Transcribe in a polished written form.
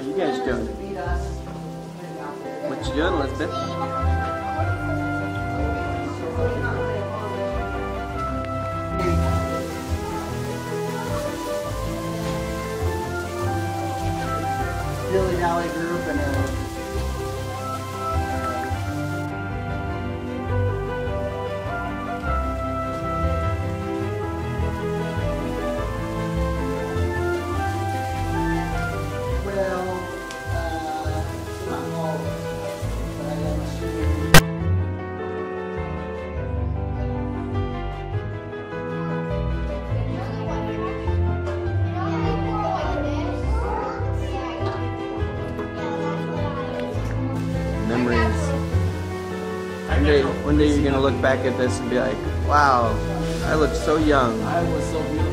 you guys doing? What you doing, Elizabeth? Dilly Dally group and not all of it, but I am assuming. Memories. One day you're gonna look back at this and be like, wow, I look so young. I was so beautiful.